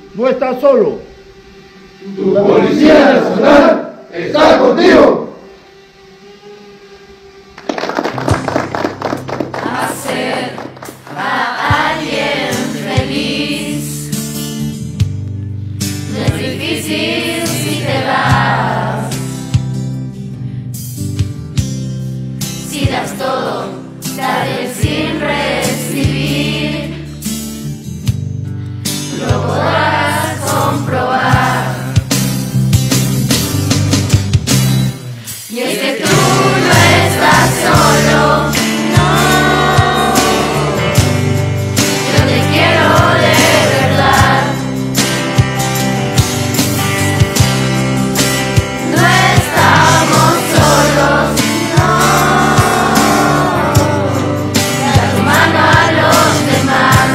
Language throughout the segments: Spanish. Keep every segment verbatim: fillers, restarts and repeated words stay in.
no estás solo. Tu Policía Nacional está contigo. Hacer a alguien feliz no es difícil si te vas, si das todo, tal vez sin recibir, lo podrás comprobar. Y es que tú no estás solo, no, yo te quiero de verdad. No estamos solos, no, da tu mano a los demás.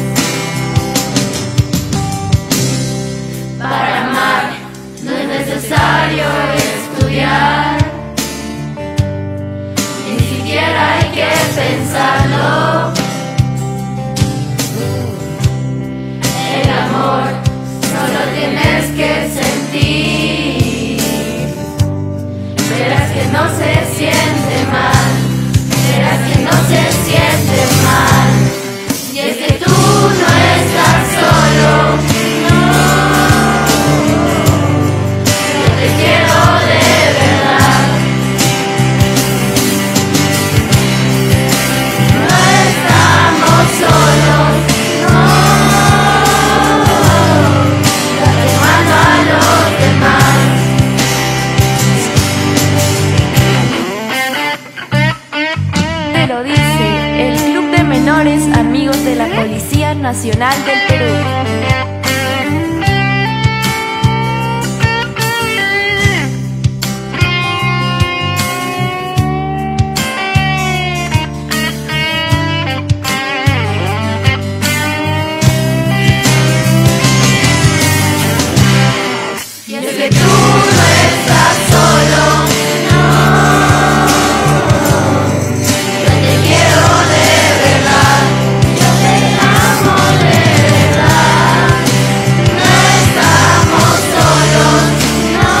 Para amar no es necesario estudiar, ni siquiera hay que pensarlo. El amor solo tienes que sentir, verás que no se siente mal, verás que no se siente mal. Y es que tú no estás solo, no, yo te quiero de verdad. No estamos solos, no, da tu mano a los demás. Te lo dice el Club de Menores Amigos de la Policía Nacional del Perú. Y es que tú no estás solo, no, yo te quiero de verdad, yo te amo de verdad. No estamos solos, no,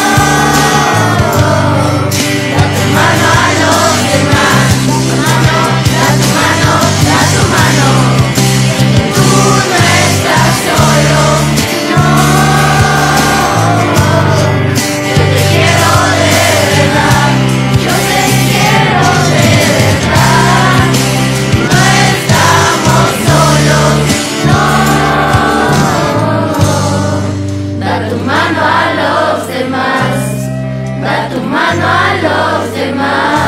da tu mano a los demás, mano, da tu mano, da tu mano. Tú no estás solo, no, yo te quiero de verdad, yo te quiero de verdad. No estamos solos, no, da tu mano a los demás, da tu mano a los demás.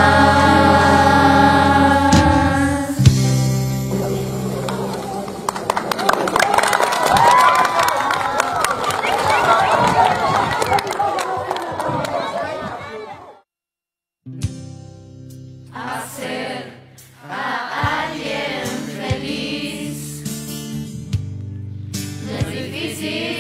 Hacer a alguien feliz no es difícil